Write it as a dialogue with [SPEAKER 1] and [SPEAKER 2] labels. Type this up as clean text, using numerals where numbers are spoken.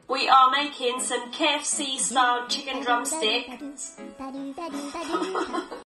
[SPEAKER 1] We are making some KFC style chicken drumsticks.